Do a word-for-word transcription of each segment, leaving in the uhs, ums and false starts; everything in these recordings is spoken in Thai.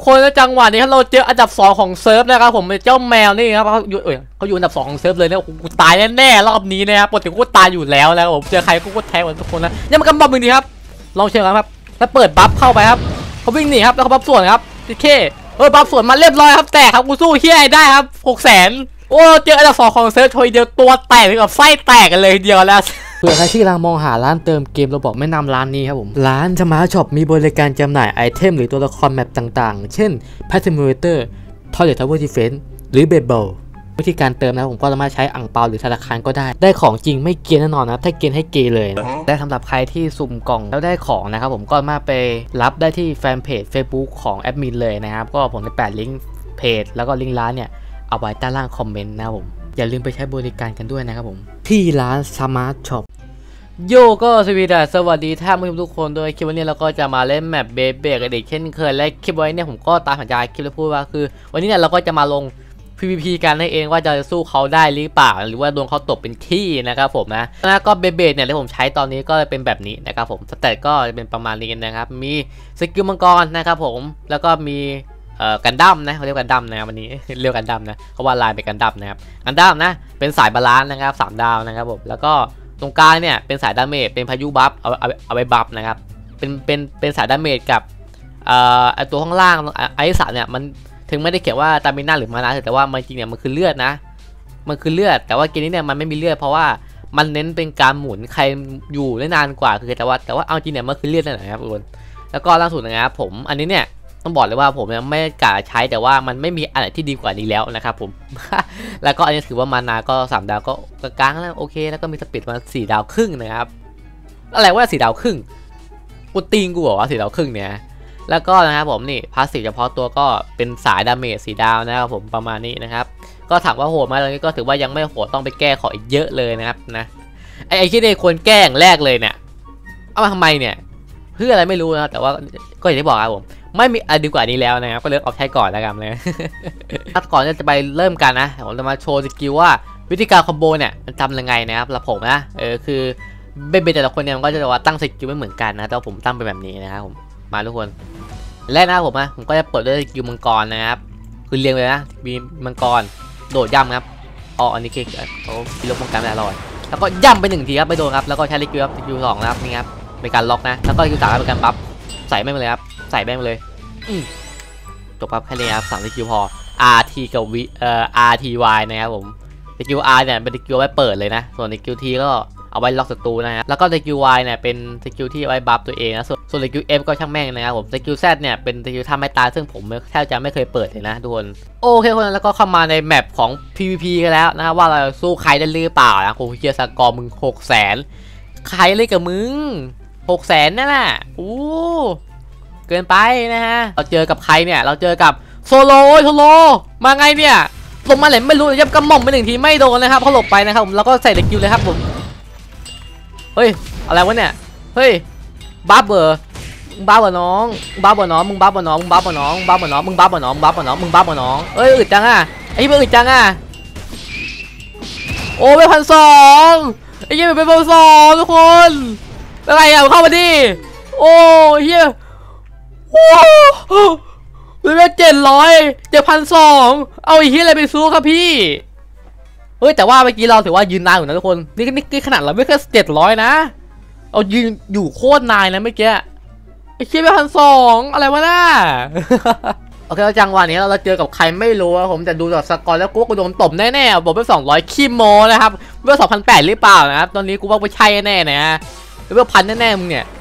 กคนแล้วจังหวะนี้เราเจออันดับสองของเซิร์ฟนะครับผมเจ้าแมวนี่ครับเขาอยู่เขาอยู่อันดับสองของเซิร์ฟเลยเนี่ยกูตายแน่ๆรอบนี้นะครับปกติกูตายอยู่แล้วแล้วผมเจอใครกูก็แทงหมดทุกคนนะยังมันกำบับมึงดีครับลองเชิญครับแล้วเปิดบัฟเข้าไปครับเขาวิ่งหนีครับแล้วเขาบัฟส่วนครับดิเคเออบัฟส่วนมาเรียบร้อยครับแตกครับกูสู้เฮียได้ครับหกแสนโอ้เจออันดับสองของเซิร์ฟทอยเดียวตัวแตกเลยกับไส้แตกกันเลยเดียวแล้วเผื่อใครที่กำลังมองหาร้านเติมเกมเราบอกแนะนำร้านนี้ครับผมร้านสมาร์ทช็อปมีบริการจำหน่ายไอเทมหรือตัวละครแมปต่างๆเช่น Pet Simulator Toilet Tower Defense หรือ Bubble วิธีการเติมนะผมก็สามารถใช้อั่งเปาหรือธนาคารก็ได้ได้ของจริงไม่เกียนแน่นอนนะถ้าเกียนให้เกยเลยแต่สำหรับใครที่สุ่มกล่องแล้วได้ของนะครับผมก็มาไปรับได้ที่แฟนเพจ Facebook ของแอดมินเลยนะครับก็ผมได้แปะลิงก์เพจแล้วก็ลิงก์ร้านเนี่ยเอาไว้ใต้ล่างคอมเมนต์นะครับผมอย่าลืมไปใช้บริการกันด้วยนะครับผมที่ร้านสมาร์ทช็อปโยก็สวีดัสสวัสดีท่านผู้ชมทุกคนโดยคลิปวันนี้เราก็จะมาเล่นแมปเบเบกันอีกเช่นเคยและคลิปไว้เนี่ยผมก็ตามสัญญาคลิปแล้วพูดว่าคือวันนี้เนี่ยเราก็จะมาลง พี วี พี กันให้เองว่าจะสู้เขาได้หรือเปล่าหรือว่าโดนเขาตบเป็นขี้นะครับผมนะแล้วก็เบเบเนี่ยที่ผมใช้ตอนนี้ก็เป็นแบบนี้นะครับผมสเตตก็จะเป็นประมาณนี้นะครับมีสกิลมังกรนะครับผมแล้วก็มีเอ่อกันดั้มนะเขาเรียกกันดั้มนะวันนี้เรียกกันดั้มนะเขาว่าลายเป็นกันดั้มนะครับกันดั้มนะเป็นสายบาลานซ์นะครับสามดาวนะครับผมแล้วก็ตรงกลางเนี่ยเป็นสายดาเมจเป็นพายุบัฟเอาเอาเอาไปบัฟนะครับเป็นเป็นเป็นสายดาเมจกับเอ่อไอตัวข้างล่างไอสามเนี่ยมันถึงไม่ได้เขียนว่าตามิน่าหรือมานาแต่ว่ามันจริงเนี่ยมันคือเลือดนะมันคือเลือดแต่ว่าเกมนี้เนี่ยมันไม่มีเลือดเพราะว่ามันเน้นเป็นการหมุนใครอยู่ได้นานกว่าคือแต่ว่าแต่ว่าเอาจริงเนี่ยมันคือเลือดนั่นแหละครับทุกคนแล้วก็ล่าสุดนะครับผมอันนี้เนี่ยต้องบอกเลยว่าผมเนี่ยไม่กล้าใช้แต่ว่ามันไม่มีอะไรที่ดีกว่านี้แล้วนะครับผม แล้วก็อันนี้ถือว่ามานาก็สามดาวก็กลางๆแล้วโอเคแล้วก็มีสปีดมาสี่ดาวครึ่งนะครับอะไรว่าสี่ดาวครึ่งกูตีงกูบอกว่าสี่ดาวครึ่งเนี่ยแล้วก็นะครับผมนี่พาสซีฟเฉพาะตัวก็เป็นสายดาเมจสี่ดาวนะครับผมประมาณนี้นะครับก็ถามว่าโหดไหมตอนนี้ก็ถือว่ายังไม่โหดต้องไปแก้ขออีกเยอะเลยนะครับนะไอ้ไอ้ที่เนี่ยควรแก้อย่างแรกเลยเนี่ยเอามาทำไมเนี่ยเพื่ออะไรไม่รู้นะแต่ว่าก็อย่างที่บอกครับผมไม่มีอะไรดีกว่านี้แล้วนะครับก็เลือกเอาใช้ก่อนแล้วกันเลยก่อนจะไปเริ่มกันนะผมจะมาโชว์สกิลว่าวิธีการคอมโบเนี่ยมันทำยังไงนะครับแล้วผมนะเออคือเบเบแต่ละคนเนี่ยมันก็จะว่าตั้งสกิลไม่เหมือนกันนะแต่ผมตั้งเป็นแบบนี้นะครับผมมาทุกคนแรกนะผมนะผมก็จะเปิดด้วยสกิลมังกรนะครับคือเรียงเลยนะมีมังกรโดดย่ำครับอ๋ออันนี้คือเขาพิลบป้องกันไม่อร่อยแล้วก็ย่ำไปหนึ่งทีครับไม่โดนครับแล้วก็ใช้สกิลครับสกิลสองนะครับนี่ครับเป็นการล็อกนะแล้วก็สกิลสามเป็นการบัฟใส่แม่งเลยครับใส่แม่งเลยจบปั๊บแค่นี้ครับสามสกิลพอ อาร์ ที กับ V เอ่อ อาร์ ที วาย นะครับผมสกิล R เนี่ยเป็นสกิลไว้เปิดเลยนะส่วนสกิล T ก็เอาไว้ล็อกศัตรูนะครับแล้วก็สกิล Y เนี่ยเป็นสกิลที่เอาไว้บัฟตัวเองนะส่วนส่วนสกิล F ก็ช่างแม่งนะครับผมสกิล Z เนี่ยเป็นสกิลทำให้ตายซึ่งผมแทบจะไม่เคยเปิดเลยนะทุกคนโอเคคนนั้นแล้วก็เข้ามาในแมปของ พี วี พี กันแล้วนะว่าเราสู้ใครได้หรือเปล่านะกูเคลียร์สกอร์มึงหกแสนใครเลยกับมึงหกแสนนั่นแหละโอ้เกินไปนะฮะเราเจอกับใครเนี่ยเราเจอกับโซโลโซโลมาไงเนี่ยลงมาไหนไม่รู้ยับกระหม่อมไปหนึ่งทีไม่โดนนะครับเขาหลบไปนะครับผมแล้วก็ใส่สกิลเลยครับผมเฮ้ยอะไรวะเนี่ยเฮ้ยบ้าเบอร์บ้าเบอร์น้องบ้าเบอร์น้องมึงบ้าเบอร์น้องมึงบ้าเบอร์น้องบ้าเบอร์น้องมึงบ้าเบอร์น้องบ้าเบอร์น้องมึงบ้าเบอร์น้องเอ้ยอึดจังอ่ะไอ้เบอร์อึดจังอ่ะโอ้ไปพันสองไอ้เหี้ยไปพันสองทุกคนอะไรอ่ะเข้ามาดิโอ้เหี้ยโอ้เหลือเจ็ดร้อยเจ็ดพันสองเอาอีกที่อะไรไปสู้ครับพี่เฮ้ยแต่ว่าเมื่อกี้เราถือว่ายืนนานอยู่นะทุกคนนี่นี่ขนาดเราไม่แค่เจ็ดร้อยนะเอายืนอยู่โคตรนานนะเมื่อกี้ไอ้เชี่ยไปพันสองอะไรวะน่า โอเคแล้วจังหวะนี้เราเจอกับใครไม่รู้ผมจะดูจากสกอร์แล้วกูว่ากูโดนตบแน่ๆบอกไปสองร้อยขี้โมนะครับเมื่อสองพันแปดหรือเปล่านะครับตอนนี้กูว่าไม่ใช่แน่ๆนะเมื่อพันแน่ๆมึงเนี่ย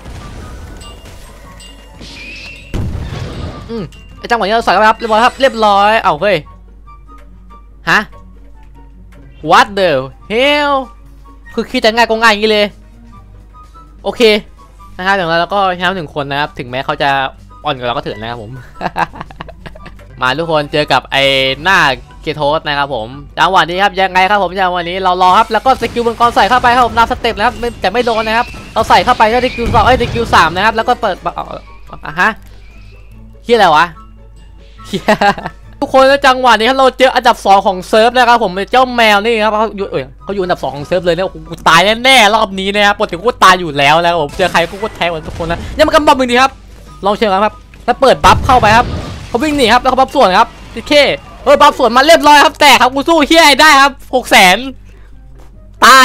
อืมไอ้จังหวะนี้เราใส่เข้าไปครับเรียบร้อยครับเรียบร้อยเอาเฮ้ยฮะ what the hell คือคิดจะง่ายก็ง่ายอย่างนี้เลยโอเคนะครับอย่างไรแล้วก็ชนะหนึ่งคนนะครับถึงแม้เขาจะอ่อนกว่าเราก็เถื่อนนะครับผม มาทุกคนเจอกับไอ้หน้าเกโทสนะครับผมจังหวะนี้ครับยังไงครับผมจังหวะนี้เรารอครับแล้วก็สกิลมังกรใส่เข้าไปครับผมนับสเต็ปนะครับแต่ไม่โดนนะครับเราใส่เข้าไปก็สกิลสองไอ้สกิลสามนะครับแล้วก็เปิดอ่ะฮะที่อะไรวะทุกคนแล้วจังหวะนี้เราเจออันดับสองของเซิร์ฟนะครับผมเจ้าแมวนี่ครับเขาอยู่เขาอยู่อันดับสองของเซิร์ฟเลยเนี่ยกูตายแน่ๆรอบนี้นะครับปกติกูตายอยู่แล้วแล้วผมเจอใครกูก็แทงหมดทุกคนนะยังมันกำบับมึงดีครับลองเชิญครับแล้วเปิดบัฟเข้าไปครับเขเขาวิ่งหนีครับแล้วเขาบัฟส่วนครับพี่เคเออบัฟส่วนมาเรียบร้อยครับแตกครับกูสู้เฮียได้ครับหกแสนตาย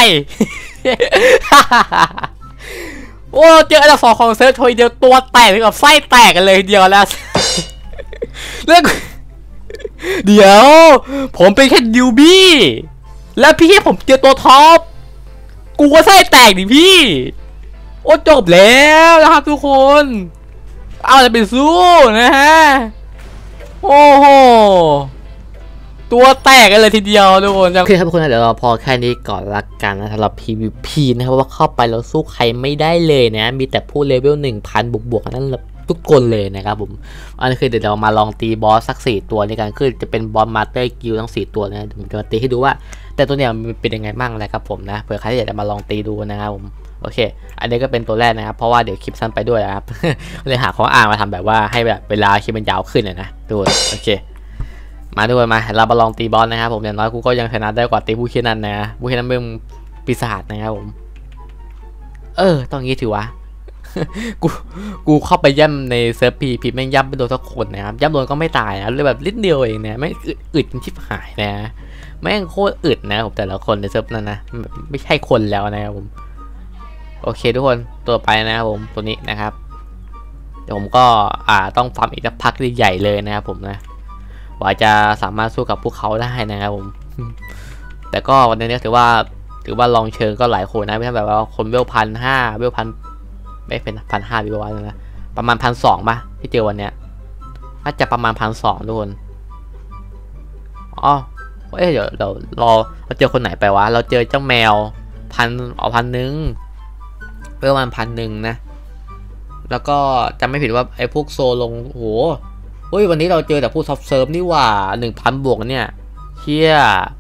โอ้เจออันดับสองของเซิร์ฟโทยเดียวตัวแตกกับไส้แตกกันเลยเดียวแล้ว เรื่องเดี๋ยวผมเป็นแค่ดิวบี้แล้วพี่ให้ผมเจอตัวท็อปกูก็ไส้แตกดิพี่โอ้จบแล้วนะครับทุกคนเอาจะไปสู้นะฮะโอ้โหตัวแตกกันเลยทีเดียวทุกคนโอเคครับทุกคนเดี๋ยวเราพอแค่นี้ก่อนละกันนะสำหรับ พี วี พี นะครับว่าเข้าไปเราสู้ใครไม่ได้เลยนะมีแต่ผู้เลเวล หนึ่งพัน บวกๆนั่นทุกคนเลยนะครับผมอันนี้คือเดี๋ยวเรามาลองตีบอสสักสี่ตัวในการคือจะเป็นบอสมาสเตอร์กิลทั้งสี่ตัวนะผมจะมาตีให้ดูว่าแต่ตัวเนี้ยมันเป็นยังไงบ้างนะครับผมนะเผื่อใครอยากจะมาลองตีดูนะครับผมโอเคอันนี้ก็เป็นตัวแรกนะครับเพราะว่าเดี๋ยวคลิปสั้นไปด้วยนะครับ เลยหาข้ออ้างมาทำแบบว่าให้แบบเวลาคลิปมันยาวขึ้นนะดูโอเคมาด้วยมาเรามาลองตีบอสนะครับผมอย่างน้อยกูก็ยังชนะได้กว่าตีผู้เชี่ยวนั้นนะผู้เชี่ยวนั้นเป็นปีศาจนะครับผมเออต้องงี้ถือวะ กูกูเข้าไปย่ำในเซิร์ฟพีพีแม่งย่ำไปโดนสักคนนะครับย่ำโดนก็ไม่ตายนะเลยแบบลิดเดียวเองนะไม่อึดชิบหายนะแม่งโคตรอึดนะผมแต่ละคนในเซิร์ฟนั้นนะไม่ใช่คนแล้วนะครับผมโอเคทุกคนตัวไปนะครับผมตัวนี้นะครับเดี๋ยวผมก็อ่าต้องฟาร์มอีกสักพักใหญ่เลยนะครับผมนะว่าจะสามารถสู้กับพวกเขาได้นะครับผม แต่ก็วันนี้ถือว่าถือว่าลองเชิงก็หลายคนนะไม่ใช่แบบว่าคนเวลพันห้าเวลพันไม่เป็นพันห้าวิววันนะประมาณพันสองป่ะที่เจอวันเนี้ยน่าจะประมาณพันสองทุกคนอ๋อเอ้ยเดี๋ยวเราเราเราเจอคนไหนไปวะเราเจอเจ้าแมวพันเอาพันหนึ่งเวลมันพันหนึ่งนะแล้วก็จำไม่ผิดว่าไอ้พวกโซลงโหเฮ้ยวันนี้เราเจอแต่ผู้ซอฟเซิร์ฟนี่ว่าหนึ่งพันบวกเนี่ยเชี่ย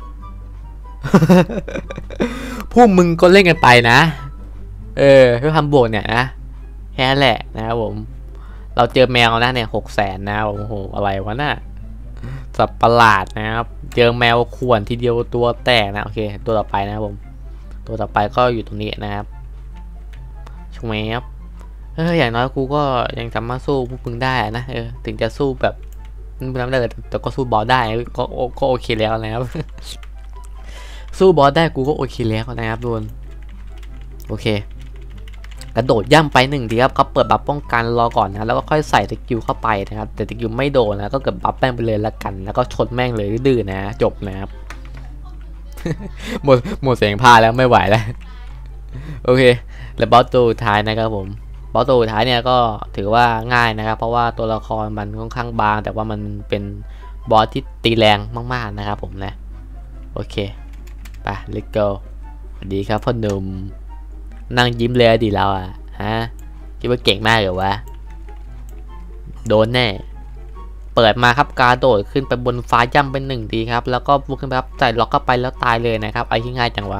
พวกมึงก็เล่นกันไปนะเออเพื่อทำบวกเนี่ยนะแค่แหละนะครับผมเราเจอแมวนะเนี่ยหกแสนนะโอ้โหอะไรวะน่ะสับประหลาดนะครับเจอแมวข่วนทีเดียวตัวแตกนะโอเคตัวต่อไปนะครับผมตัวต่อไปก็อยู่ตรงนี้นะครับชงแมวเอออย่างน้อยกูก็ยังสามารถสู้พวกมึงได้นะเออถึงจะสู้แบบไม่ได้แต่ก็สู้บอสได้ก็ก็โอเคแล้วนะครับ สู้บอสได้กูก็โอเคแล้วนะครับทุกคนโอเคกระโดดย่ำไปหนึ่งทีครับเขาเปิดบัฟป้องกันรอก่อนนะแล้วก็ค่อยใส่สกิลเข้าไปนะครับแต่สกิลไม่โดนนะก็เกิดบัฟแป้งไปเลยละกันแล้วก็ชนแม่งเลยดื้อนะจบนะครับ หมดหมดเสียงพาแล้วไม่ไหวแล้ว โอเคแล้วบอสตัวท้ายนะครับผมบอสตัวท้ายเนี่ยก็ถือว่าง่ายนะครับเพราะว่าตัวละครมันค่อนข้างบางแต่ว่ามันเป็นบอสที่ตีแรงมากๆนะครับผมนะโอเคไป let's go สวัสดีครับพ่อหนุ่มนั่งยิ้มเลยดีแล้วอ่ะฮะคิดว่าเก่งมากเหรอวะโดนแน่เปิดมาครับการโดดขึ้นไปบนฟ้าย่ำเป็นหนึ่งทีครับแล้วก็บุกขึ้นไปครับใส่ล็อกเข้าไปแล้วตายเลยนะครับไอ้ที่ง่ายจังวะ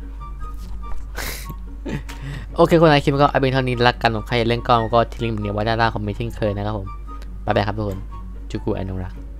โอเคคนไหนคลิปก็เอาเป็นเท่านี้ละกันของใครอยากเล่นก็ก็ทิ้งลิงก์แบบนี้ไว้ด้านล่างคอมเมนต์เช่นเคยนะครับผมบ๊ายบายครับทุกคนจูกูแอนนงรัก